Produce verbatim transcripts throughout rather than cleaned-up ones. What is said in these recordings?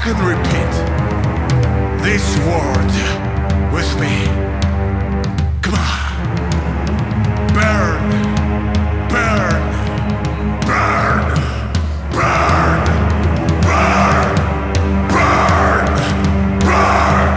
can repeat this word with me. Come on. Burn, burn, burn, burn, burn, burn, burn.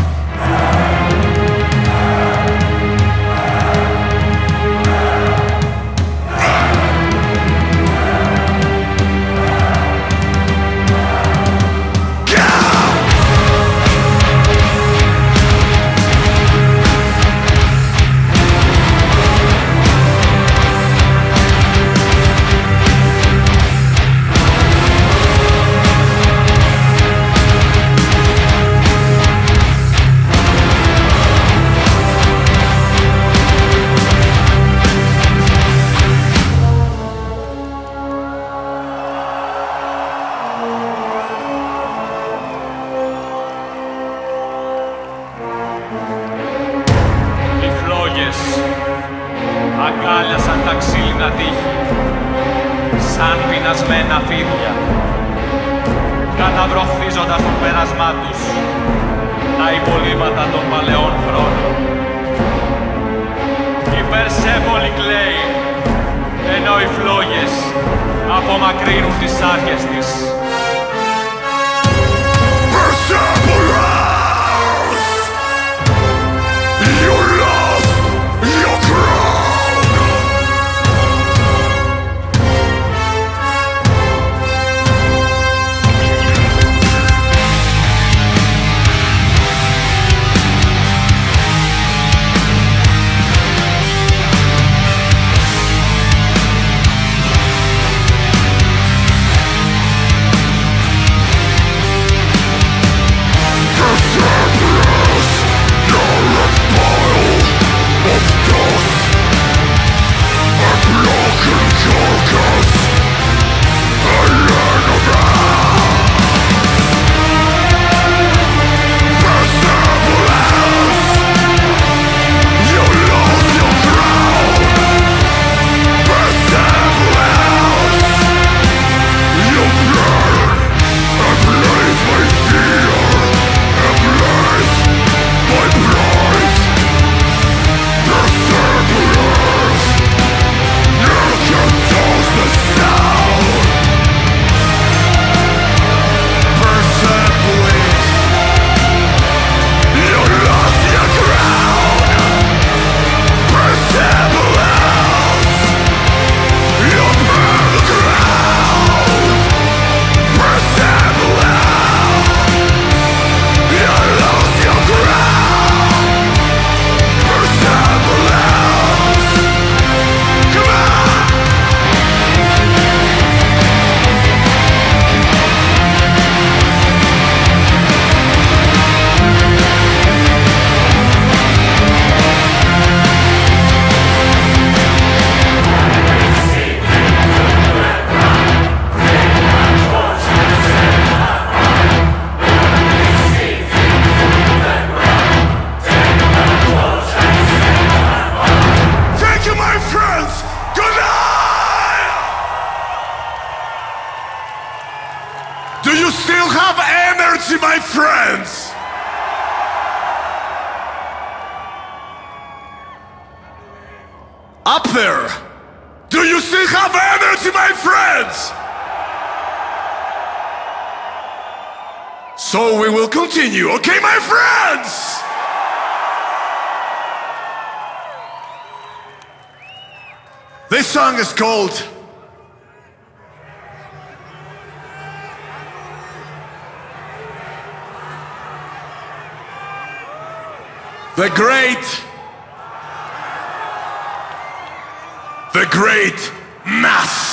Αγκάλιασαν τα ξύλινα τείχη, σαν πεινασμένα φίδια, καταβροχθίζοντας το πέρασμά τους τα υπολείμματα των παλαιών χρόνων. Η Περσέπολη κλαίει, ενώ οι φλόγες απομακρύνουν τις άρκες της. Do you still have energy, my friends? Up there! Do you still have energy, my friends? So we will continue, okay, my friends? This song is called The Great, The Great Mass.